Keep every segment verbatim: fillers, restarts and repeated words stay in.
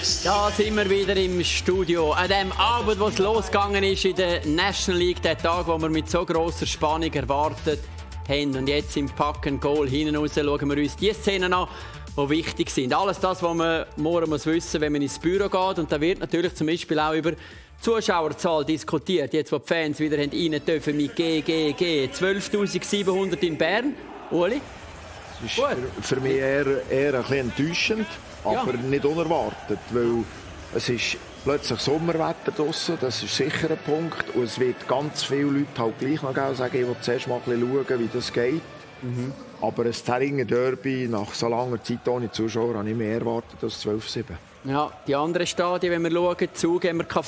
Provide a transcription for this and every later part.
Da sind wir wieder im Studio. An dem Abend, wo es losgegangen ist in der National League, der Tag, den wir mit so grosser Spannung erwartet haben. Und jetzt im Pack and Goal hinten raus schauen wir uns die Szenen an, die wichtig sind. Alles das, was man morgen muss wissen, wenn man ins Büro geht. Und da wird natürlich zum Beispiel auch über die Zuschauerzahl diskutiert. Jetzt, wo die Fans wieder rein dürfen mit G, G, G. zwölftausendsiebenhundert in Bern. Uli? Das ist für, für mich eher, eher ein bisschen enttäuschend, aber ja. nicht unerwartet, weil es ist plötzlich Sommerwetter draussen, das ist sicher ein Punkt. Und es wird ganz viele Leute halt gleich noch gehen, sagen, ich will zuerst mal ein bisschen schauen, wie das geht. Mhm. Aber ein Zähringer Derby nach so langer Zeit ohne Zuschauer habe ich mehr erwartet als zwölf sieben. Ja, die anderen Stadien, wenn wir schauen, Zug haben wir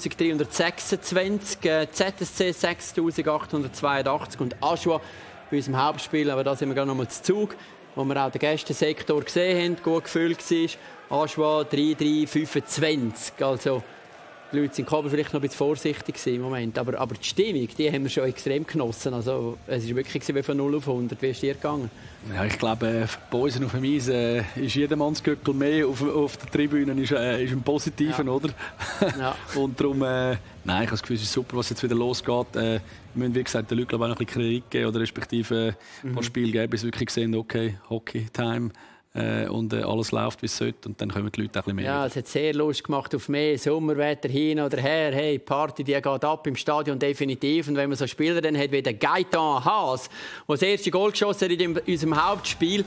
fünftausenddreihundertsechsundzwanzig, äh, Z S C sechstausendachthundertzweiundachtzig und Aschua bei unserem Hauptspiel, aber da sind wir gerade noch mal zu Zug, wo wir auch den Gästensektor gesehen haben, gut gefüllt war. Aschua drei drei fünfundzwanzig, also die Leute sind vielleicht noch ein bisschen vorsichtig im Moment, aber, aber die Stimmung, die haben wir schon extrem genossen. Also, es war wirklich wie von null auf hundert. Wie ist dir gegangen? Ja, ich glaube, bei uns auf dem Eis äh, ist jedermannsgöckel mehr auf, auf der Tribüne ist, äh, ist ein Positiven, ja. oder? Ja. Und darum, äh, nein, ich habe das Gefühl, es ist super, was jetzt wieder losgeht. Äh, wir müssen, wie gesagt, den Leuten auch noch ein bisschen Kritik geben oder respektive äh, ein paar mhm. Spiele geben, bis wir wirklich sehen, okay, Hockey-Time. Äh, und äh, alles läuft, wie es sollte. Und dann kommen die Leute auch ein bisschen mehr. Ja, es hat sehr Lust gemacht auf mehr Sommerwetter hin oder her. Hey, die Party die geht ab im Stadion definitiv. Und wenn man so Spieler dann hat wie der Gaetan Haas, der das erste Goal geschossen hat in unserem Hauptspiel.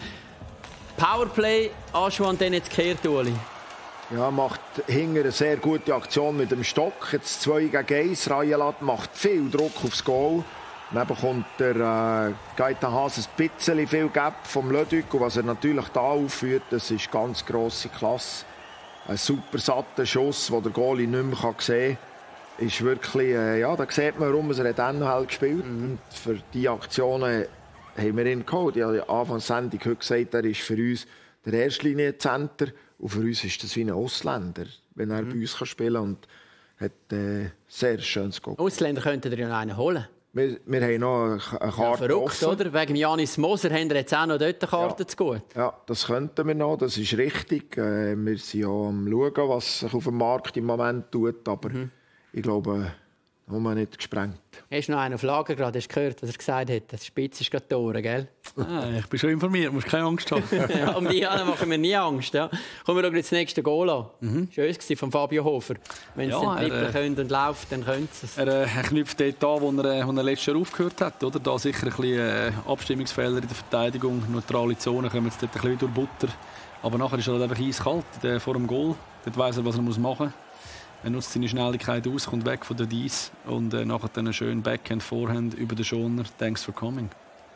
Powerplay, Aschua und dann jetzt gekehrt, Uli. Ja, macht hinter eine sehr gute Aktion mit dem Stock. Jetzt zwei gegen eins. Rayelat macht viel Druck aufs Goal. Dann bekommt der äh, Gaetan Haas ein bisschen viel Gap vom Leduc. Und was er natürlich da aufführt, das ist ganz grosse Klasse. Ein super satter Schuss, den der Goalie nicht mehr sehen kann. Ist wirklich, äh, ja, da sieht man, warum er N H L gespielt hat. Mhm. Und für diese Aktionen haben wir ihn geholt. Ich habe Anfang der Sendung heute gesagt, er ist für uns der Erstlinie-Center. Und für uns ist das wie ein Ausländer, wenn er mhm. bei uns spielen kann. Und hat äh, sehr schönes Goal. Ausländer könnten ihr ja noch einen holen. Wir, wir haben noch eine Karte ja, verrückt, offen. Oder? Wegen Janis Moser haben wir jetzt auch noch dort eine Karte ja. zu gut. Ja, das könnten wir noch, das ist richtig. Äh, wir sind ja am schauen, was sich auf dem Markt im Moment tut. Aber mhm. ich glaube, da haben wir nicht gesprengt. Hast du noch einen auf Lager gerade? Hast du gehört, was er gesagt hat? Das Spitz ist gerade Tore, gell? Ah, ich bin schon informiert, musst keine Angst haben. Ja, um die machen wir nie Angst. Ja. Kommen wir jetzt das nächste Goal an. Mhm. Schön war von Fabio Hofer. Wenn ja, es dann trippeln äh, und läuft, dann können sie es. Er, äh, er knüpft dort an, wo er, wo er letztes Jahr aufgehört hat. Oder? Da sicher ein bisschen äh, Abstimmungsfehler in der Verteidigung. Neutrale Zone kommen jetzt dort ein bisschen durch Butter. Aber nachher ist er halt einfach eiskalt der, vor dem Goal. Dort weiss er, was er machen muss. Er nutzt seine Schnelligkeit aus, kommt weg von der Dies und äh, nachher dann einen schönen Backhand, Vorhand über den Schoner. Thanks for coming.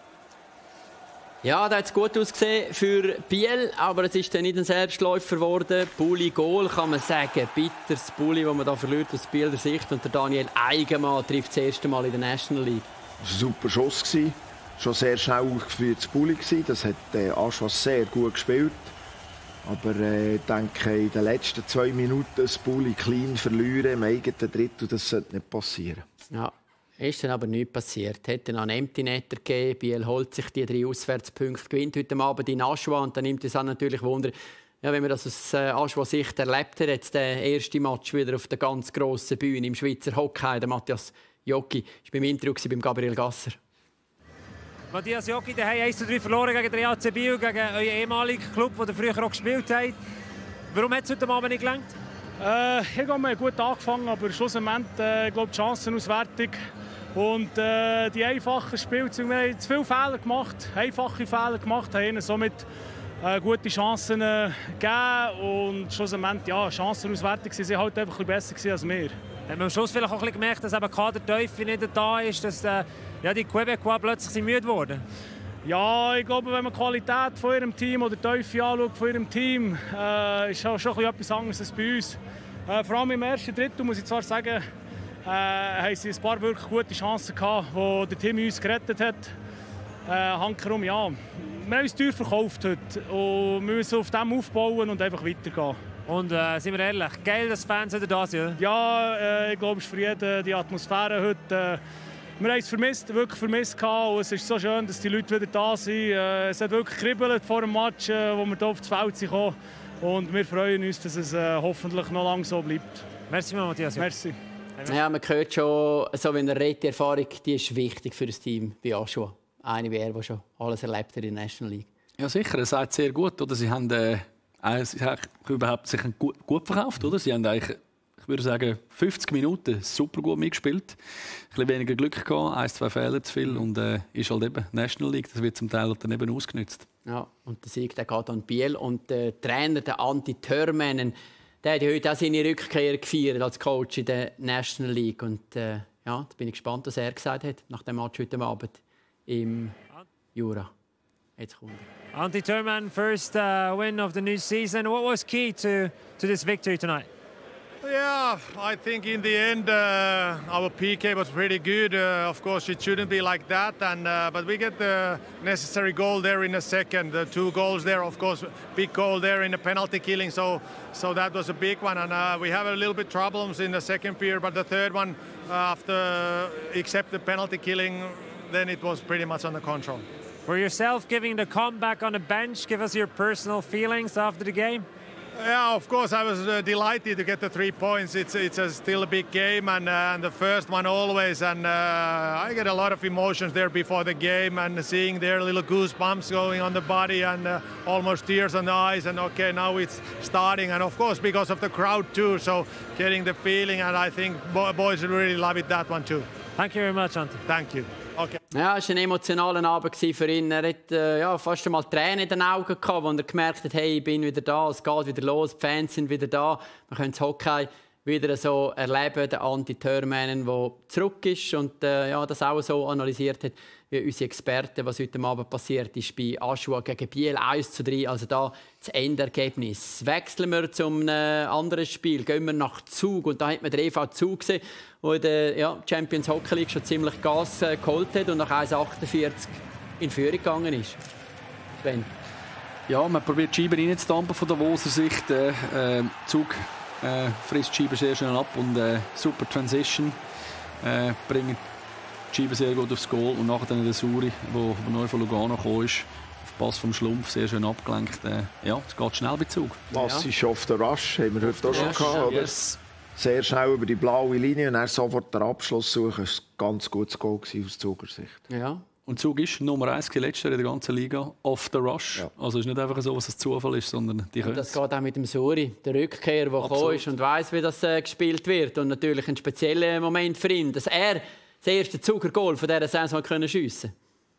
Ja, da hat es gut ausgesehen für Biel, aber es ist dann nicht ein Selbstläufer geworden. Bulli Goal kann man sagen. Bitteres Bulli, das man da verliert aus Bieler Sicht. Und der Daniel Eigenmann trifft das erste Mal in der National League. Das war ein super Schuss. Schon sehr schnell ausgeführtes Bulli. Das hat äh, Aschua sehr gut gespielt. Aber äh, ich denke, in den letzten zwei Minuten das Bulli clean verlieren im eigenen Drittel, das sollte nicht passieren. Ja, ist dann aber nichts passiert. Hätte noch einen Empty Netter gegeben. Biel holt sich die drei Auswärtspunkte, gewinnt heute Abend in Aschua und dann nimmt es auch natürlich Wunder, ja, wenn man das aus äh, Aschua-Sicht erlebt hat, jetzt der erste Match wieder auf der ganz grossen Bühne im Schweizer Hockey. Der Matthias Jocki war beim Interview beim Gabriel Gasser. Matthias Jocki, der hat eins zu drei verloren gegen den E A C Biel, gegen euren ehemaligen Club, den ihr früher auch gespielt habt. Warum hat es heute Abend nicht gelangt? Äh, ich habe gut angefangen, aber schlussendlich äh, glaube die Chancenauswertung und äh, die einfachen Spielzüge. Wir haben zu viele Fehler gemacht, einfache Fehler gemacht, haben somit äh, gute Chancen äh, gegeben und schlussendlich ja, Chancenauswertung sind halt einfach ein bisschen besser als wir. Haben wir am Schluss vielleicht auch ein bisschen gemerkt, dass eben Kadertiefe nicht da ist, dass äh, ja, die Quebecois plötzlich müde wurden? Ja, ich glaube, wenn man die Qualität von ihrem Team oder die Tiefe anschaut von ihrem Team, äh, ist auch schon etwas anderes als bei uns. Äh, vor allem im ersten Drittel, muss ich zwar sagen, äh, haben sie ein paar wirklich gute Chancen gehabt, wo der Team uns gerettet hat. Äh, Hankerum, ja. Wir haben uns teuer verkauft heute und wir müssen auf dem aufbauen und einfach weitergehen. Und äh, sind wir ehrlich, geil, dass Fans wieder da sind? Ja, äh, ich glaube, es ist für jeden die Atmosphäre heute. Äh, wir haben es vermisst, wirklich vermisst gehabt. Und es ist so schön, dass die Leute wieder da sind. Äh, es hat wirklich gekribbelt vor dem Match, äh, wo wir hier auf das Feld sind. Und wir freuen uns, dass es äh, hoffentlich noch lange so bleibt. Merci, Matthias. Merci. Ja, man hört schon, so wie er redet, die Erfahrung die ist wichtig für das Team wie Aschua. Eine wie er, der schon alles erlebt hat in der National League. Ja, sicher. Er sagt sehr gut. Oder? Sie haben, äh, sie haben überhaupt sich gut, gut verkauft. Oder? Sie haben eigentlich, ich würde sagen, fünfzig Minuten super gut mitgespielt. Ein bisschen weniger Glück gehabt, ein, zwei Fehler zu viel. Und äh, ist halt eben National League. Das wird zum Teil daneben ausgenutzt. Ja, und der Sieg der geht an Biel. Und der Trainer, der Antti Törmänen, der hat ja heute auch seine Rückkehr gefeiert als Coach in der National League. Und äh, ja, da bin ich gespannt, was er gesagt hat nach dem Match heute Abend im Jura. Jetzt kommt er. Antti Törmänen, first uh, win of the new season. What was key to, to this victory tonight? Yeah, I think in the end uh, our P K was pretty good. Uh, of course, it shouldn't be like that, and uh, but we get the necessary goal there in a second. The two goals there, of course, big goal there in the penalty killing. So, so that was a big one, and uh, we have a little bit problems in the second period. But the third one, uh, after except the penalty killing, then it was pretty much under control. For yourself, giving the comeback on the bench, give us your personal feelings after the game. Yeah, of course, I was uh, delighted to get the three points. It's it's a, still a big game, and, uh, and the first one always. And uh, I get a lot of emotions there before the game, and seeing their little goosebumps going on the body, and uh, almost tears on the eyes. And okay, now it's starting, and of course because of the crowd too. So getting the feeling, and I think boys really love it that one too. Thank you very much, Antti. Thank you. Okay. Ja, es war ein emotionaler Abend für ihn. Er hatte äh, ja, fast einmal Tränen in den Augen gehabt, als er gemerkt hat, hey, ich bin wieder da, es geht wieder los, die Fans sind wieder da. Wir können das Hockey wieder so erleben. Der Antti Törmänen, der zurück ist und äh, ja, das auch so analysiert hat wie unsere Experten, was heute Abend passiert ist bei Aschua gegen Biel eins zu drei. Also da das Endergebnis. Wechseln wir zum äh, anderen Spiel, gehen wir nach Zug und da hat man den E V Zug gesehen, der in der ja, Champions Hockey League schon ziemlich Gas äh, geholt hat und nach eins achtundvierzig in Führung gegangen ist. Sven. Ja, man probiert die Scheibe reinzudampfen von der Davoser Sicht. Äh, äh, Zug äh, frisst die Scheibe sehr schnell ab und äh, super Transition. Äh, bringen die Scheibe sehr gut aufs Goal und nachher dann der Suri, der neu von Lugano gekommen ist, auf Pass vom Schlumpf, sehr schön abgelenkt. Äh, ja, es geht schnell bei Zug. Was ist off the rush, haben wir heute auch schon gehabt, oder? Yes. Sehr schnell über die blaue Linie und dann sofort den Abschluss suchen. Das war ein ganz gutes Goal aus Zuger Sicht. Ja. Und Zug ist Nummer eins letzter in der ganzen Liga, off the rush. Ja. Also es ist nicht einfach so, dass es Zufall ist, sondern die können. Das geht auch mit dem Suri, der Rückkehr, der gekommen ist und weiss, wie das äh, gespielt wird. Und natürlich ein spezieller Moment für ihn, dass er das erste Zuger-Goal von dieser Saison können schiessen.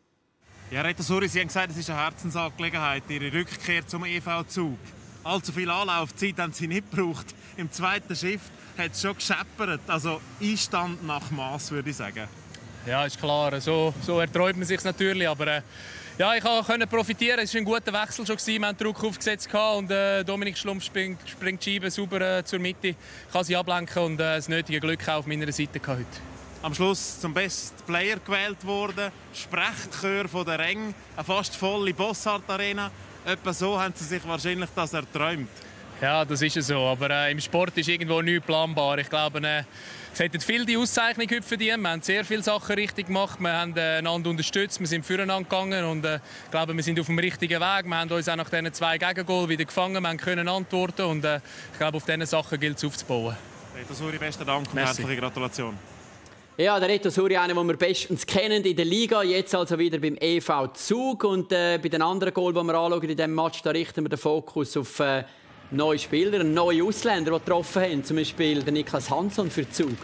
Ja, Reto Suri, Sie haben gesagt, es ist eine Herzensangelegenheit, Ihre Rückkehr zum E V Zug. Allzu viel Anlaufzeit haben Sie nicht gebraucht. Im zweiten Shift hat es schon gescheppert. Also Einstand nach Mass, würde ich sagen. Ja, ist klar. So, so erträumt man sich natürlich. Aber äh, ja, ich konnte profitieren. Es war ein guter Wechsel schon. Wir haben Druck aufgesetzt und äh, Dominik Schlumpf springt, springt die Scheibe sauber äh, zur Mitte. Ich kann sie ablenken und äh, das nötige Glück auf meiner Seite heute. Am Schluss zum Best Player gewählt worden. Sprechchör von der Reng. Eine fast volle Bossart-Arena. Etwa so haben Sie sich wahrscheinlich das erträumt. Ja, das ist so. Aber äh, im Sport ist irgendwo nichts planbar. Ich glaube, äh, es hätten viele die Auszeichnung heute verdient. Wir haben sehr viele Sachen richtig gemacht. Wir haben äh, einander unterstützt. Wir sind füreinander gegangen. Und äh, ich glaube, wir sind auf dem richtigen Weg. Wir haben uns auch nach diesen zwei Gegengoals wieder gefangen. Wir können antworten. Und äh, ich glaube, auf diesen Sachen gilt es aufzubauen. Reto Suri, besten Dank und herzliche Gratulation. Ja, der Reto Suri, einen, den wir bestens kennen in der Liga, jetzt also wieder beim E V Zug. Und äh, bei den anderen Goal, die wir anschauen in diesem Match, da richten wir den Fokus auf äh, neue Spieler, neue Ausländer, die getroffen haben. Zum Beispiel der Niklas Hansson für Zug.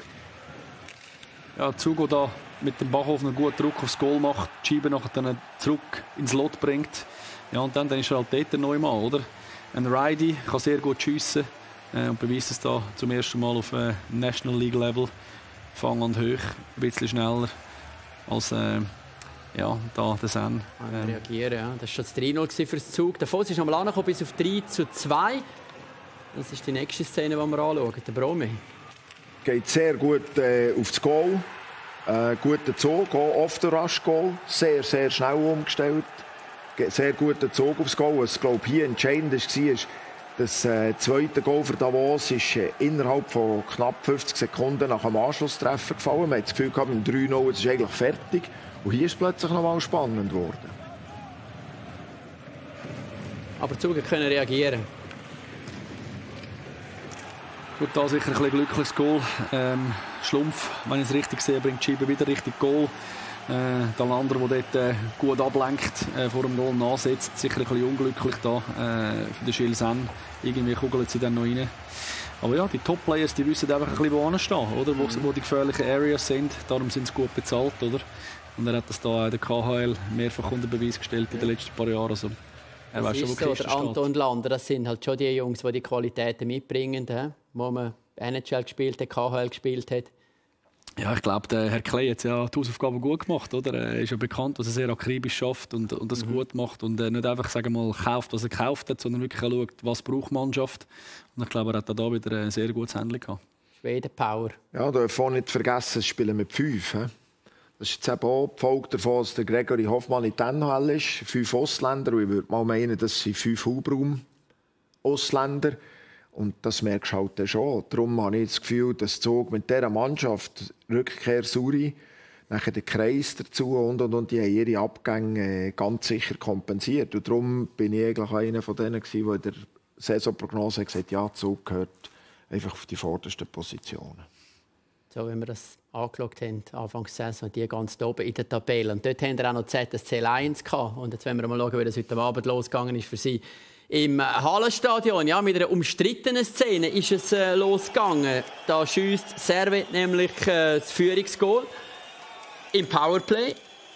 Ja, Zug, der da mit dem Bachhof einen guten Druck aufs Goal macht, die Scheibe nachher dann zurück ins Lot bringt. Ja, und dann, dann ist er halt dort neu mal, oder? Ein Ridey kann sehr gut schiessen äh, und beweist es da zum ersten Mal auf äh, National League Level. Fang und hoch, ein bisschen schneller als äh, ja, da der Sen. Ähm. Reagieren, ja. Das war schon das drei null für den Zug. Der Voss ist nochmal angekommen bis auf drei zu zwei. Das ist die nächste Szene, die wir anschauen. Der Bromi. Geht sehr gut äh, aufs Goal. Äh, guter Zug, off the rush Goal. Sehr, sehr schnell umgestellt. Sehr guter Zug aufs Goal. Was glaube ich hier entscheidend war, das äh, zweite Goal für Davos ist äh, innerhalb von knapp fünfzig Sekunden nach dem Anschlusstreffer gefallen. Man hat das Gefühl gehabt, mit dem drei null ist eigentlich fertig. Und hier ist es plötzlich noch mal spannend geworden. Aber Zug können reagieren. Gut, da sicher ein bisschen glückliches Goal. Ähm, Schlumpf, wenn ich es richtig sehe, bringt Schieber wieder richtig Goal. Äh, der andere, der dort äh, gut ablenkt, äh, vor dem Goal nachsetzt. Sicher ein bisschen unglücklich da äh, für den Schilsen. Irgendwie kugelt sie dann noch rein. Aber ja, die Top-Players, die wissen einfach ein bisschen, wo anstehen, oder? Wo, wo die gefährlichen Areas sind. Darum sind sie gut bezahlt, oder? Und er hat das da in der K H L mehrfach unter Beweis gestellt in den letzten paar Jahren. Also, er weiß schon, wo so, der Anton Lander, das sind halt schon die Jungs, die die Qualitäten mitbringen, he? Wo man N H L gespielt hat, K H L gespielt hat. Ja, ich glaube, der Herr Klee hat ja die Hausaufgaben gut gemacht, oder? Er ist ja bekannt, dass er sehr akribisch schafft und, und das mhm. gut macht und äh, nicht einfach, sagen wir mal, kauft, was er gekauft hat, sondern wirklich schaut, was braucht Mannschaft. Und ich glaube, er hat da wieder ein sehr gutes Handling gehabt. Schweden Power. Ja, da darf man nicht vergessen, es spielen mit fünf. He? Das ist jetzt eben auch die Folge davon, dass der Gregory Hoffmann in den N H L ist. Fünf Ausländer. Und ich würde mal meinen, das sind fünf Hubraum-Ausländer. Und das merkst du halt schon. Darum habe ich das Gefühl, dass Zug mit dieser Mannschaft, Rückkehr Suri, nachher den Kreis dazu und, und, und die haben ihre Abgänge ganz sicher kompensiert. Und darum bin ich eigentlich einer von denen, der in der Saisonprognose gesagt hat, ja, Zug gehört einfach auf die vordersten Positionen. So, wenn wir das angeschaut haben, Anfang der Saison, die ganz oben in der Tabelle. Und dort haben wir auch noch Z S C Lions gehabt. Und jetzt wollen wir mal schauen, wie das heute Abend losgegangen ist für sie. Im Hallenstadion, ja, mit einer umstrittenen Szene ist es äh, losgegangen. Da schiesst Servet nämlich äh, das Führungsgoal im Powerplay.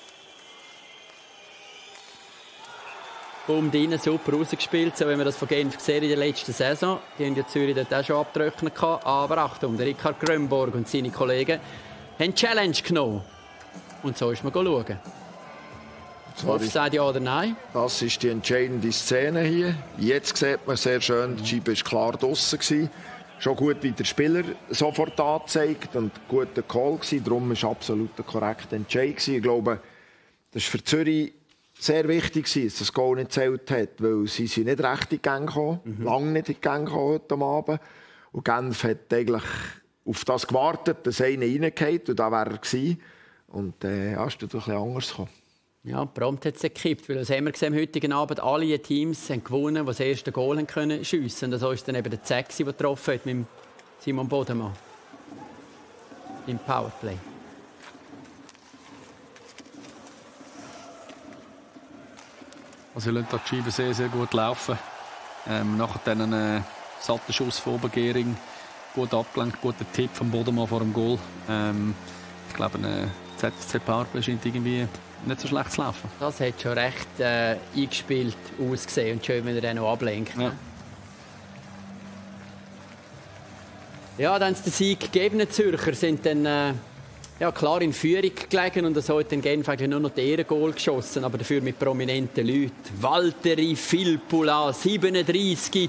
Boom, rein, super rausgespielt, so wie wir das von Genf gesehen in der letzten Saison. Die haben ja Zürich dort auch schon abgetrocknet. Aber Achtung, der Richard Grönborg und seine Kollegen haben die Challenge genommen. Und so ist man schauen. Offside ja oder nein? Das ist die entscheidende Szene hier. Jetzt sieht man sehr schön, die Scheibe war klar draussen. Schon gut, wie der Spieler sofort angezeigt und guter Call gewesen. Darum war es absolut der korrekte Entscheid gewesen. Ich glaube, das war für Zürich sehr wichtig, dass das Goal nicht gezählt hat, weil sie sind nicht recht in die Gänge gekommen, mhm. lange nicht in die Gänge gekommen heute Abend. Und Genf hat eigentlich auf das gewartet, dass einer reingeht und da wäre er gewesen. Und äh, ja, ist etwas anders gekommen. Ja, prompt hat es gekippt, weil das haben wir gesehen am heutigen Abend. Alle Teams haben gewonnen, die das erste Goal haben können schiessen. Und so ist dann eben der Zexi, der getroffen hat mit Simon Bodemann im Powerplay. Also, ihr lasst die Scheibe sehr, sehr gut laufen. Ähm, nachher dann ein äh, satter Schuss von Obergehring. Gut abgelenkt, guter Tipp vom Bodemann vor dem Goal. Ähm, ich glaube, ein Z S C Powerplay scheint irgendwie nicht so schlecht zu laufen. Das hat schon recht äh, eingespielt ausgesehen. Und schön, wenn er dann noch ablenkt. Ja, ja dann ist der Sieg gegeben. Die Zürcher sind dann äh, ja, klar in Führung gelegen. Und so hat dann Genf eigentlich nur noch die Ehrengol geschossen. Aber dafür mit prominenten Leuten. Valtteri Filppula, siebenunddreissig,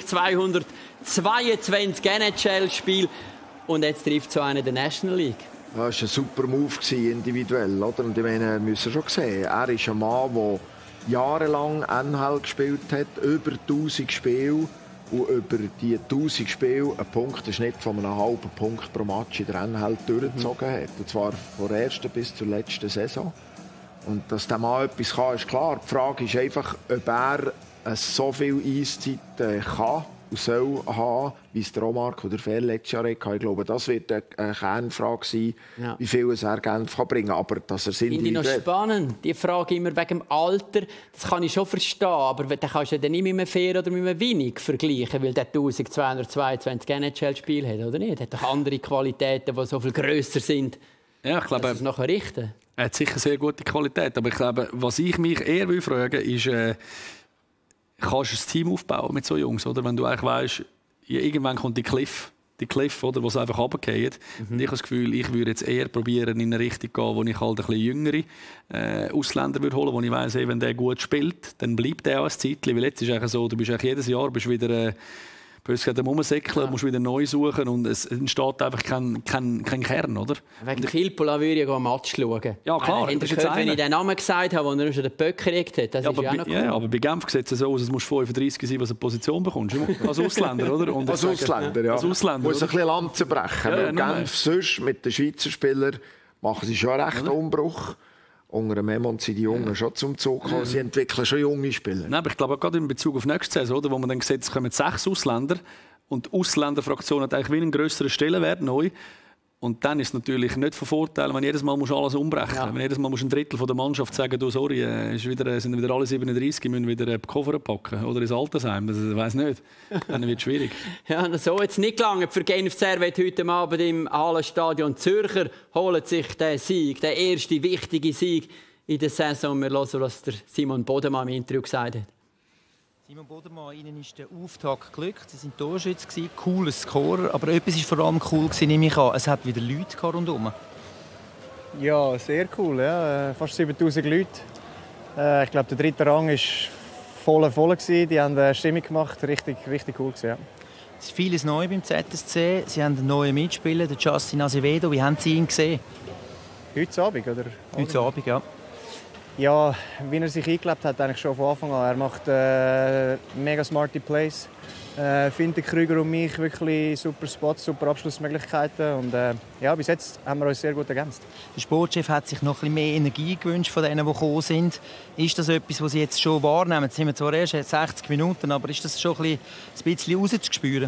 eintausendzweihundertzweiundzwanzig N H L-Spiel. Und jetzt trifft so einer der National League. Das war ein super Move individuell. Oder? Und ich meine, wir müssen schon sehen, er ist ein Mann, der jahrelang N H L gespielt hat, über tausend Spiele. Und über diese tausend Spiele einen Punkteschnitt von einem halben Punkt pro Match in der N H L durchgezogen hat. Und zwar von der ersten bis zur letzten Saison. Und dass der Mann etwas kann, ist klar. Die Frage ist einfach, ob er so viel Eiszeit kann und soll haben, wie es der Romark oder Fair letztes Jahr hatte. Ich glaube, das wird eine Kernfrage sein, ja. wie viel er Genf bringen kann. Aber dass er Finde ich noch spannend. Die Frage immer wegen dem Alter, das kann ich schon verstehen. Aber dann kannst du den nicht mit einem Fair oder mit einem wenig vergleichen, weil der eintausendzweihundertzweiundzwanzig N H L-Spiele hat, oder nicht? Er hat doch andere Qualitäten, die so viel grösser sind. Ja, ich glaube, dass er es nachher richten. Er hat sicher sehr gute Qualität. Aber ich glaube, was ich mich eher will fragen ist, äh, kannst du ein Team aufbauen mit so Jungs, oder? Wenn du eigentlich weißt, ja, irgendwann kommt die Cliff, die Cliff, oder, wo es einfach runtergeht. Mhm. Und ich habe das Gefühl, ich würde jetzt eher probieren, in eine Richtung gehen, wo ich halt ein bisschen jüngere äh, Ausländer würde holen, wo ich weiss, wenn der gut spielt, dann bleibt der auch ein Zeitchen. Weil jetzt ist es so, du bist jedes Jahr bist wieder äh, bist am Rumsäckeln, ja. musst wieder neu suchen und es entsteht einfach kein, kein, kein Kern, oder? Wegen Filppula würde ich einen Match schauen. Ja, klar. Äh, gehört, wenn ich den Namen gesagt habe, wo er schon den Böck gekriegt hat, das ja, ist ja auch noch cool. Ja, aber bei Genf sieht es so aus, es musst fünfunddreißig sein, was eine Position bekommst. Als Ausländer, oder? Und als Ausländer, ja. Als Ausländer, muss ein bisschen Lanzen brechen. Ja, ja, Genf sonst mit den Schweizer Spielern machen sie schon einen rechten Umbruch. Unter dem Memon sind die Jungen ja. schon zum Zug gekommen. Sie entwickeln schon junge Spieler. Nein, aber ich glaube, gerade in Bezug auf nächste Saison, oder, wo man dann sieht, es kommen sechs Ausländer, Und die Ausländerfraktion hat eigentlich wie einen grösseren Stellenwert neu. Und dann ist es natürlich nicht von Vorteil, wenn jedes Mal alles umbrechen muss. Ja. Wenn jedes Mal ein Drittel von der Mannschaft sagen, du, sorry, ist wieder, sind wieder alle siebenunddreißig, müssen wieder die Koffer packen oder ins Altersheim. Das weiß nicht. Dann wird es schwierig. Ja, so jetzt nicht gelangt. Für Genf Servette heute Abend im Hallenstadion Zürcher holen sich den Sieg, den ersten wichtigen Sieg in der Saison. Wir hören, was der Simon Bodemann im Interview gesagt hat. Simon Bodemann, Ihnen ist der Auftakt geglückt. Sie waren Torschütze, cooler Scorer. Aber etwas war vor allem cool, nehme ich an. Es hat wieder Leute rundherum. Ja, sehr cool. Ja. Fast siebentausend Leute. Ich glaube, der dritte Rang war voll, voll. Die haben eine Stimmung gemacht. Richtig, richtig cool. Ja. Es ist vieles neu beim Z S C. Sie haben einen neuen Mitspieler, den Justin Azevedo. Wie haben Sie ihn gesehen? Heute Abend, oder? Heute Abend, ja. Ja, wie er sich eingelebt hat, eigentlich schon von Anfang an. Er macht äh, mega smarte Plays. Äh, findet Krüger und mich wirklich super Spots, super Abschlussmöglichkeiten. Und äh, ja, bis jetzt haben wir uns sehr gut ergänzt. Der Sportchef hat sich noch ein bisschen mehr Energie gewünscht von denen, die gekommen sind. Ist das etwas, was Sie jetzt schon wahrnehmen? Jetzt sind wir zwar erst sechzig Minuten, aber ist das schon ein bisschen rauszuspüren?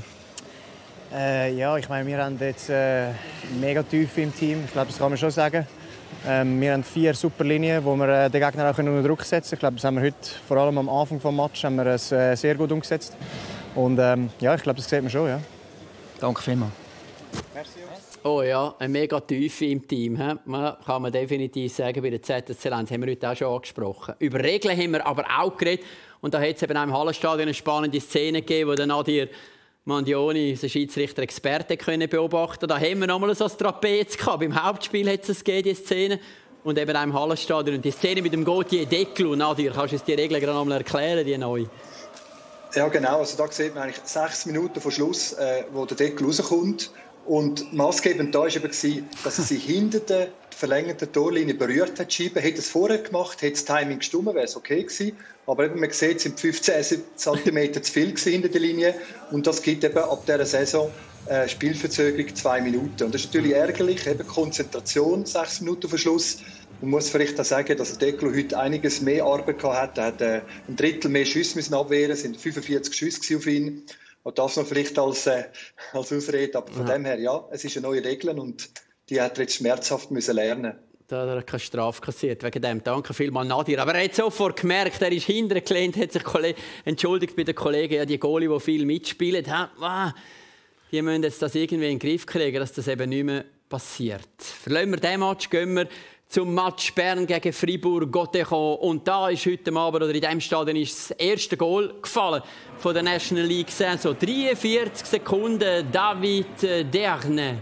Äh, ja, ich meine, wir haben jetzt äh, mega tief im Team. Ich glaube, das kann man schon sagen. Ähm, wir haben vier super Linien, wo wir äh, den Gegner auch unter Druck setzen können. Ich glaube, das haben wir heute, vor allem am Anfang des Matches, haben wir es äh, sehr gut umgesetzt. Und ähm, ja, ich glaube, das sieht man schon. Ja. Danke vielmals. Merci. Oh ja, eine mega Tiefe im Team. He? Man kann man definitiv sagen, bei der Z S C Lens haben wir heute auch schon angesprochen. Über Regeln haben wir aber auch geredet. Und da hat es eben auch im Hallenstadion eine spannende Szene gegeben, wo dann Nadir Mandioni, unser Schiedsrichter, Experte können beobachten. Da haben wir noch mal so ein Trapez gehabt. Beim Hauptspiel hat es gegeben, die Szene. Und eben auch im Hallenstadion. Und die Szene mit dem Gauthier Declu. Nadir, kannst du uns die Regeln gerade noch mal erklären, die neu? Ja, genau. Also da sieht man eigentlich sechs Minuten vor Schluss, äh, wo der Deckel rauskommt. Und maßgebend da war eben, dass er sich hinter der verlängerten Torlinie berührt hat. Schieben. Hätte es vorher gemacht, hätte das Timing gestimmt, wäre es okay gewesen. Aber eben, man sieht, es sind fünfzehn Zentimeter zu viel hinter der Linie. Und das gibt eben ab dieser Saison äh, Spielverzögerung zwei Minuten. Und das ist natürlich ärgerlich. Eben Konzentration, sechs Minuten vor Schluss. Man muss vielleicht auch sagen, dass der Declo heute einiges mehr Arbeit gehabt hat. Er hat äh, ein Drittel mehr Schüsse müssen abwehren. Es sind fünfundvierzig Schüsse auf ihn. Und das noch vielleicht als, äh, als Ausrede. Aber von ja. dem her, ja, es ist eine neue Regel und die hat er jetzt schmerzhaft müssen lernen. Da hat er keine Strafe kassiert wegen dem. Danke vielmals, Nadir. Aber er hat sofort gemerkt, er ist hintergelehnt, hat sich entschuldigt bei den Kollegen, ja, die Goalie, die viel mitspielen. Ha, die müssen jetzt das irgendwie in den Griff kriegen, dass das eben nicht mehr passiert. Verlassen wir diesen Match, gehen wir zum Match Bern gegen Fribourg-Gotteron. Und da ist heute Abend, oder in diesem Stadion, ist das erste Goal gefallen von der National League Saison. dreiundvierzig Sekunden, David Derne.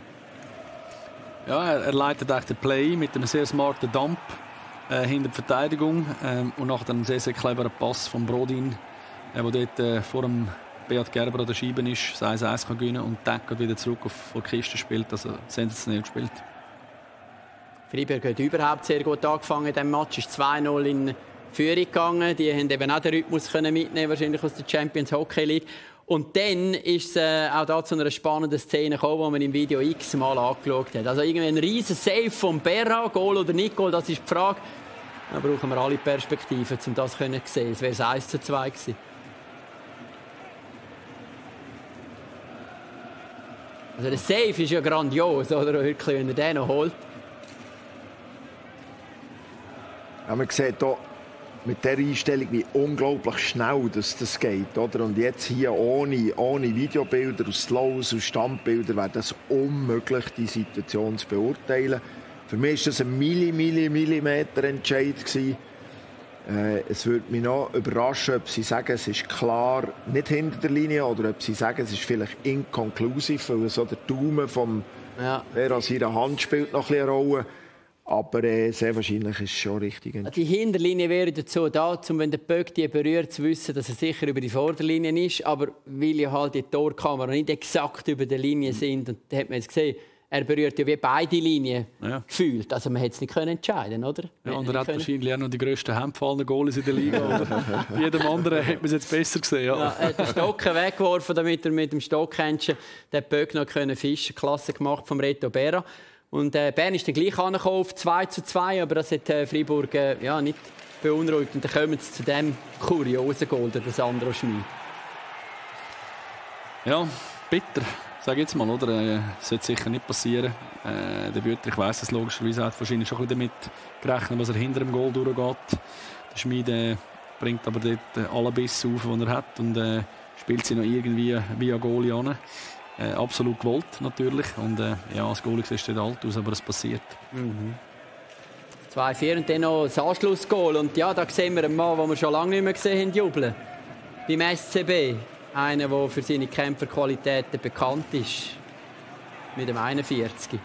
Ja, er, er leitet den Play mit einem sehr smarten Dump äh, hinter der Verteidigung ähm, und nachher einen sehr, sehr cleveren Pass von Brodin, äh, der dort äh, vor dem Beat Gerber an der Scheibe ist, das eins eins kann gewinnen und dann wieder zurück auf die Kiste spielt, also sensationell gespielt. Freiburg hat überhaupt sehr gut angefangen in diesem Match, ist zwei null in Führung gegangen. Die haben eben auch den Rhythmus mitnehmen, wahrscheinlich aus der Champions Hockey League. Und dann ist es äh, auch da zu einer spannenden Szene gekommen, die man im Video x-mal angeschaut hat. Also irgendwie ein riesen Save von Berra, Goal oder nicht Goal, das ist die Frage. Da brauchen wir alle Perspektiven, um das zu sehen. Es wäre eins zu zwei gewesen. Also der Save ist ja grandios, oder? Wirklich, wenn er den noch holt. Ja, man sieht hier mit dieser Einstellung, wie unglaublich schnell das, das geht. Oder? Und jetzt hier ohne, ohne Videobilder, aus Slows, aus Standbilder, wäre das unmöglich, die Situation zu beurteilen. Für mich war das ein Milli, Milli, Millimeter Entscheid gewesen. Äh, es würde mich noch überraschen, ob sie sagen, es ist klar nicht hinter der Linie oder ob sie sagen, es ist vielleicht inkonklusiv, weil so der Daumen vom ja. Wer an seiner Hand spielt noch ein bisschen eine Rolle. Aber äh, sehr wahrscheinlich ist es schon richtig. Die Hinterlinie wäre dazu da, um, wenn der Böck die berührt, zu wissen, dass er sicher über die Vorderlinie ist. Aber weil ja halt die Torkamera nicht exakt über der Linie sind, und da hat man jetzt gesehen, er berührt ja wie beide Linien ja. gefühlt. Also man hätte es nicht können entscheiden, oder? Ja, und er hat können. wahrscheinlich auch noch die grössten händfallenden Goalies in der Liga. Bei jedem anderen hätte man es jetzt besser gesehen. Ja. Ja, er hat den Stock weggeworfen, damit er mit dem Stockhändchen den Böck noch fischen konnte. Klasse gemacht vom Reto Berra. Und äh, Bern ist dann gleich angekommen auf zwei zu zwei, aber das hat äh, Freiburg äh, ja, nicht beunruhigt. Und dann kommen sie zu dem kuriosen Goal, der Sandro Schmid. Ja, bitter, sage ich jetzt mal, oder? Äh, das sollte sicher nicht passieren. Äh, der Büter, ich weiss es logischerweise, hat wahrscheinlich schon ein bisschen damit gerechnet, was er hinter dem Goal durchgeht. Der Schmid äh, bringt aber dort alle Biss auf, die er hat, und äh, spielt sie noch irgendwie via Goalie an. Äh, absolut gewollt, natürlich. Und äh, ja, als Goalie sieht es alt aus, aber es passiert. Mhm. zwei vier und dann noch das Anschlussgoal. Und ja, da sehen wir einen Mann, den wir schon lange nicht mehr gesehen haben, jubeln. Beim S C B. Einer, der für seine Kämpferqualitäten bekannt ist. Mit dem einundvierzig.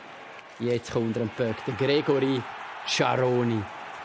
Jetzt kommt er am Böck. Der Gregory Sciarroni.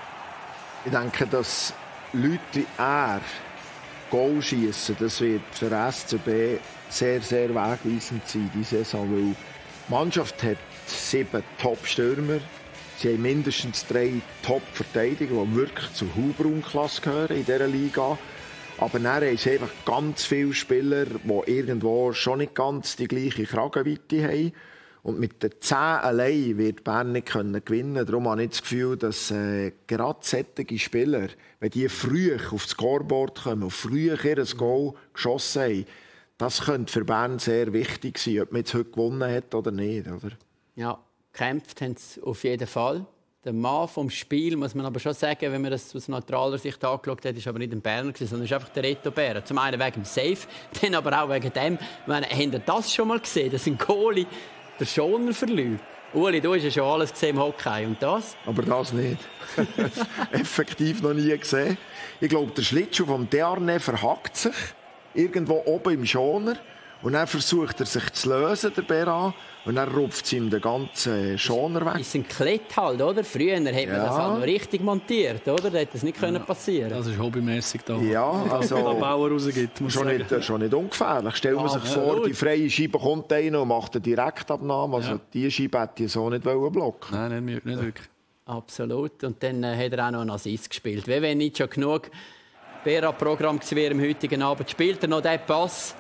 Ich denke, dass Leute wie er Goal schiessen, das wird für den S C B sehr, sehr wegweisend sein, diese Saison. Weil die Mannschaft hat sieben Top-Stürmer. Sie haben mindestens drei Top-Verteidiger, die wirklich zur Hubraumklasse gehören in dieser Liga. Aber dann haben sie einfach ganz viele Spieler, die irgendwo schon nicht ganz die gleiche Kragenweite haben. Und mit den zehn allein wird Bern nicht gewinnen können. Darum habe ich das Gefühl, dass äh, gerade solche Spieler, wenn die früh aufs Scoreboard kommen und früh ihr Goal geschossen haben, das könnte für Bern sehr wichtig sein, ob man jetzt heute gewonnen hat oder nicht. Oder? Ja, gekämpft haben sie auf jeden Fall. Der Mann vom Spiel, muss man aber schon sagen, wenn man das aus neutraler Sicht angeschaut hat, ist aber nicht ein Berner, sondern ist einfach der Reto Berra. Zum einen wegen dem Safe, dann aber auch wegen dem. Meine, habt ihr das schon mal gesehen, dass ein Goalie der Schoner verliert? Uli, du hast ja schon alles gesehen im Hockey. Und das? Aber das nicht. Effektiv noch nie gesehen. Ich glaube, der Schlittschuh vom Dearne verhackt sich irgendwo oben im Schoner. Und dann versucht er sich zu lösen, der Berra. Und dann rupft sie ihm den ganzen Schoner weg. Das ist ein Klett halt, oder? Früher hat man ja. das halt noch richtig montiert, oder? Da hätte das nicht ja. passieren können. Das ist hobbymässig da. Ja, also... da Bauer rausgibt, muss schon, nicht, schon nicht ungefährlich. Stellen wir ah, sich vor, gut. Die freie Scheibe kommt rein und macht eine Direktabnahme. Also ja. diese Scheibe hätte ich so nicht blocken. Nein, nicht, nicht wirklich. Absolut. Und dann äh, hat er auch noch einen Assist gespielt. Wie wenn nicht schon genug Berra-Programm wäre am heutigen Abend, spielt er noch diesen Pass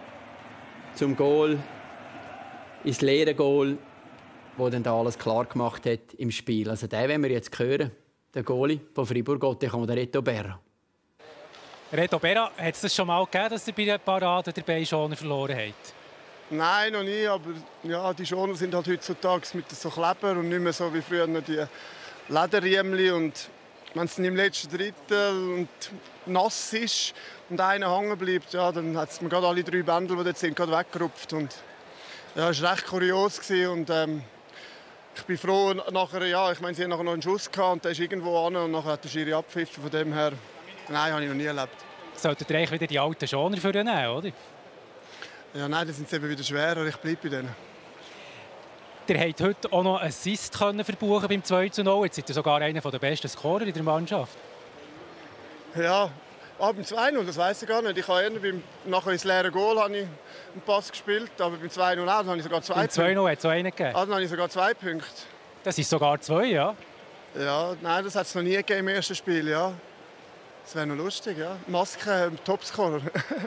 zum Goal, ins leere Goal, wo dann da alles klar gemacht hat im Spiel. Also den wollen wir jetzt hören, der Goalie von Fribourg, der kommt, der Reto Berra. Reto Berra, hat es das schon mal gegeben, dass ihr bei der Parade den Bein-Schoner verloren habt? Nein, noch nie, aber ja, die Schoner sind halt heutzutage mit so Kleber und nicht mehr so wie früher die Lederriemli. Und wenn es im letzten Drittel und nass ist und einer hängen bleibt, ja, dann hat es mir gerade alle drei Bändel, die dort sind, gerade weggerupft. Und ja, es war recht kurios und ähm, ich bin froh, nachher, ja, ich meine, sie hatten nachher noch einen Schuss gehabt und der ist irgendwo an und nachher hat der Schiri abgepfiffen. Von dem her, nein, habe ich noch nie erlebt. Solltet ihr eigentlich wieder die alten Schoner für ihn nehmen, oder? Ja, nein, das sind eben wieder schwerer, ich bleibe bei denen. Ihr habt heute auch noch einen Assist verbuchen beim zwei zu null. Jetzt seid ihr sogar einer der besten Scorer in der Mannschaft. Ja, aber beim zwei null, das weiss ich gar nicht. Ich habe eher beim, nachher ins leere Goal habe ich einen Pass gespielt, aber beim zwei null auch, habe ich sogar zwei Punkte. Beim zwei null hat es auch einen gegeben? Also, dann habe ich sogar zwei Punkte. Das ist sogar zwei, ja? Ja, nein, das hat es noch nie gegeben im ersten Spiel, ja. Das wäre noch lustig, ja. Maske, Topscorer.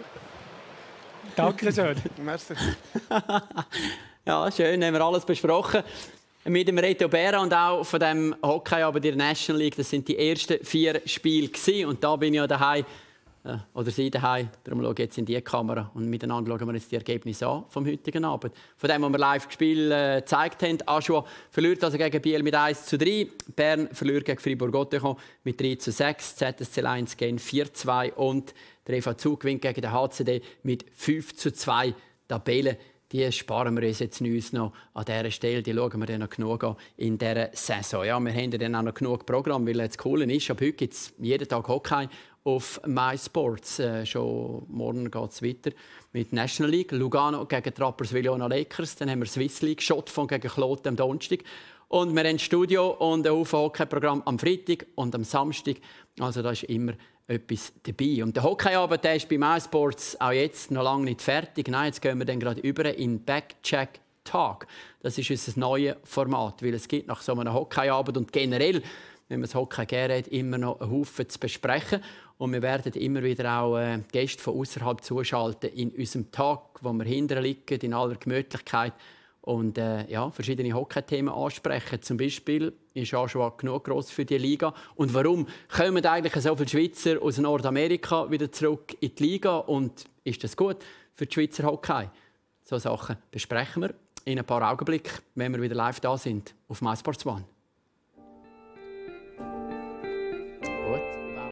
Danke schön. Merci. Ja, schön, haben wir alles besprochen. Mit dem Reto Berra und auch von dem Hockeyabend in der National League. Das sind die ersten vier Spiele gewesen. Und da bin ich ja daheim, äh, oder Sie daheim. Darum schaue ich jetzt in die Kamera und miteinander schauen wir jetzt die Ergebnisse an vom heutigen Abend. Von dem, was wir live gespielt äh, gezeigt haben. Aschua verliert also gegen Biel mit eins zu drei. Bern verliert gegen Fribourg-Gotteron mit drei zu sechs. Z S C Lions gegen vier zu zwei. Und der E V Zug gewinnt gegen den H C D mit fünf zu zwei. Tabellen, die sparen wir uns jetzt uns noch an dieser Stelle. Die schauen wir dann noch genug an in dieser Saison. Ja, wir haben dann auch noch genug Programm, weil es cool ist. Ab heute gibt es jeden Tag Hockey auf MySports. Äh, schon morgen geht es weiter mit National League. Lugano gegen Rapperswil-Jona Lakers. Dann haben wir Swiss League, Schottfond gegen Kloten am Donnerstag. Und wir haben ein Studio und ein Haufen Hockey-Programm am Freitag und am Samstag. Also da ist immer etwas dabei. Und der Hockeyabend der ist bei MySports auch jetzt noch lange nicht fertig. Nein, jetzt gehen wir dann gerade über in Backcheck Talk. Das ist unser neues Format, weil es gibt nach so einem Hockeyabend und generell, wenn man das Hockey gerne hat, immer noch einen Haufen zu besprechen. Und wir werden immer wieder auch äh, Gäste von außerhalb zuschalten in unserem Tag, wo wir hinterher liegen, in aller Gemütlichkeit. Und äh, ja, verschiedene Hockey-Themen ansprechen. Zum Beispiel ist Aschua genug gross für die Liga. Und warum kommen eigentlich so viele Schweizer aus Nordamerika wieder zurück in die Liga? Und ist das gut für die Schweizer Hockey? So Sachen besprechen wir in ein paar Augenblicken, wenn wir wieder live da sind auf MySports One.